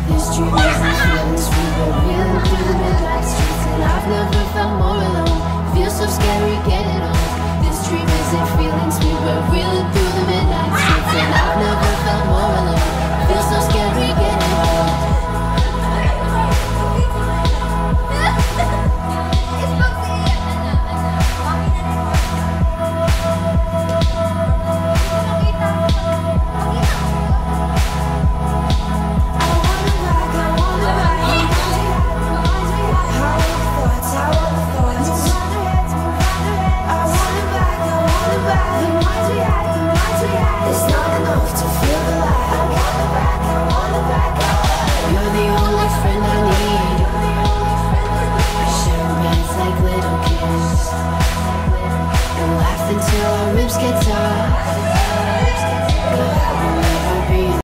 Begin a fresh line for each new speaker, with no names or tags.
This dream isn't feeling sweet, but reeling through the midnight streets, and I've never felt more alone. Feels so scary getting old. This dream isn't feeling sweet, but reeling through